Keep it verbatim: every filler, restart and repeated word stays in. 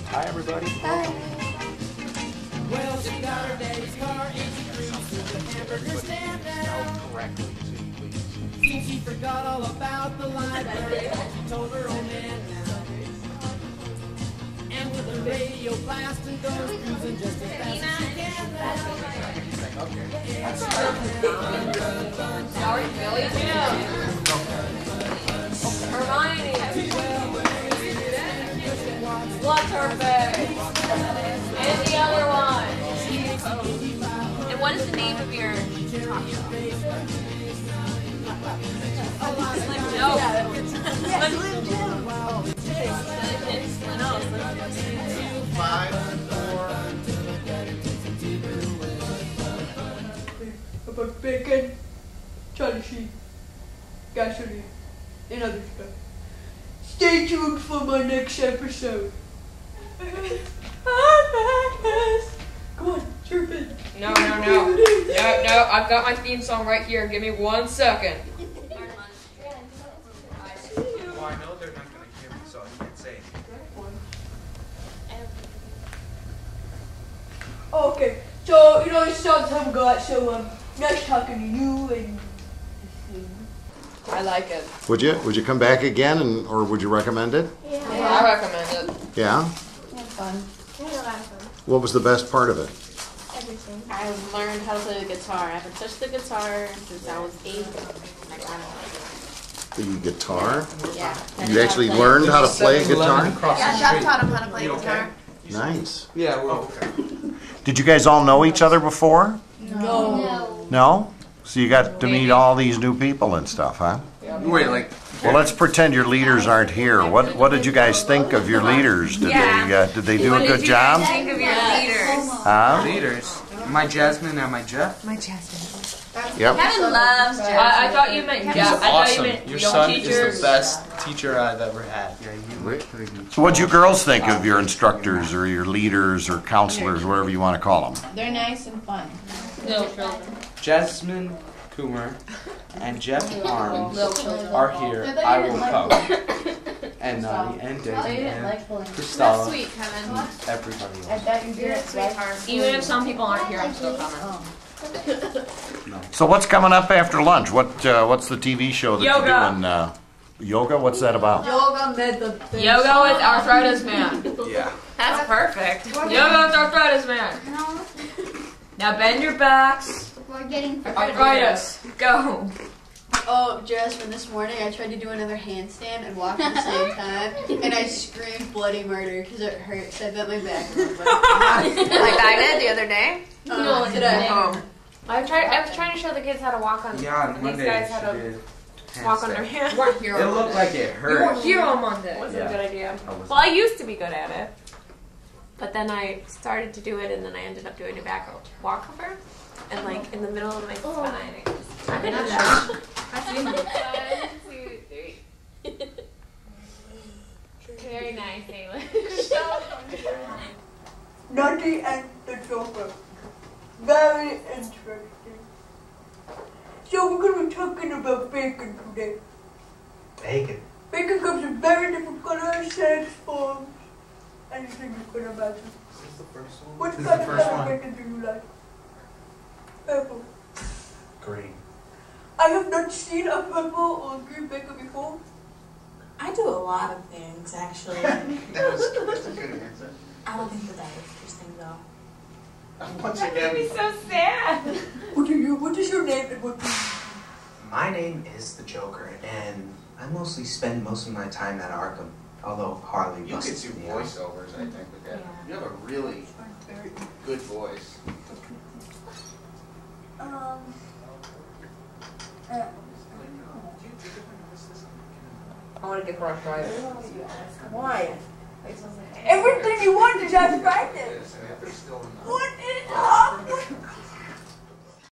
Hi, everybody. Bye. Well, she got her daddy's car and she cruised to the hamburger stand now. Correctly, please. See, she forgot all about the library. She told her old man now. And with the radio blasting, goes cruising just as fast as she can now. Sorry, Billy. Hermione. What's her face? And the other one. And what is the name of your talk show? No. Five, four. About bacon, Charlie Sheen, gasoline, and other stuff. Stay tuned for my next episode. Come on, chirp it. No, no, no. No, no, I've got my theme song right here. Give me one second. Well, I know they're not going to hear me, so I can't say anything. Oh, okay, so, you know, it's all the time we got, so, um, nice talking to you, and... I like it. Would you? Would you come back again, and or would you recommend it? Yeah. I recommend it. Yeah? Had fun. We had a lot of fun. What was the best part of it? Everything. I learned how to play the guitar. I haven't touched the guitar since I was eight. I got it. The guitar? Yeah. You actually learned how to play guitar? Yeah, Jeff taught him how to play guitar. Nice. Yeah, we're okay. Did you guys all know each other before? No. No. No? So you got to meet all these new people and stuff, huh? Wait, like... Well, let's pretend your leaders aren't here. What What did you guys think of your leaders? Did Yeah. they uh, Did they do a good job? Think of your leaders. Huh? Leaders. My Jasmine and my Jeff. My Jasmine. Yep. Kevin loves Jeff. I, I thought you meant He's yeah. I thought awesome. you meant Your young son teachers. is the best teacher I've ever had. Yeah, you like So what'd you girls think of your instructors or your leaders or counselors, whatever you want to call them? They're nice and fun. Little children. Jasmine Coomer and Jeff Arms Little children. are here. I will come. And Nani and Debbie and Christella Sweet, Kevin. and everybody I else. thought you did it right. Even if some people aren't here, I'm still coming. No. So what's coming up after lunch? What uh, What's the T V show that Yoga. you're doing? Uh, yoga? What's that about? Yoga med the thing. Yoga with Arthritis Man. Yeah. That's perfect. Yoga with Arthritis Man. No, Now bend your backs. we're getting Arthritis. Go. Oh, Jasmine, this morning I tried to do another handstand and walk at the same time, and I screamed bloody murder because it hurts. I bent my back. like I did the other day. No, today. Oh. I tried. I was trying to show the kids how to walk on. Yeah, on these Monday guys she how to did walk on their handstand. hands. Weren't here. It looked like it You hurt. weren't here on Monday. Wasn't Yeah. a good idea. I was- Well, I used to be good at it, but then I started to do it, and then I ended up doing a back walkover, and like in the middle of my spine. It was, I could do that. One, two, three. Very nice, Ayla. Nutty and the Joker. Very interesting. So we're going to be talking about bacon today. Bacon. Bacon comes in very different colors, shapes, forms, anything you can imagine. This is the first one. What This is kind the of first color one. bacon do you like? Purple. Green. I have not seen a purple or green bacon before. I do a lot of things, actually. That was that's a good answer. I don't think that that is interesting, though. Once That made me again, so sad. What are you? What is your name and what do you My name is the Joker, and I mostly spend most of my time at Arkham. Although Harley You could busts do me out. voiceovers, I think, with that. Yeah. You have a really good voice. Um. Uh, I want to get arthritis. Why? Everything you want is arthritis. Yes, and if they're still in the- What is up with